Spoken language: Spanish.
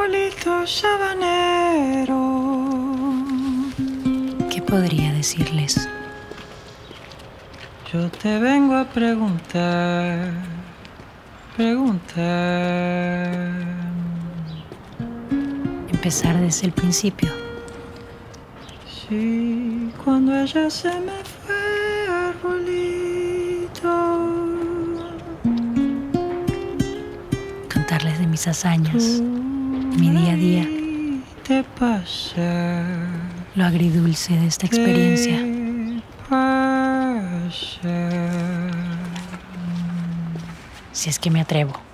arbolito sabanero. ¿Qué podría decirles? Yo te vengo a preguntar. Empezar desde el principio. Sí, cuando ella se me fue, arbolito. Contarles de mis hazañas, mi día a día, ¿Qué pasa? lo agridulce de esta experiencia. ¿Qué pasa? Si es que me atrevo.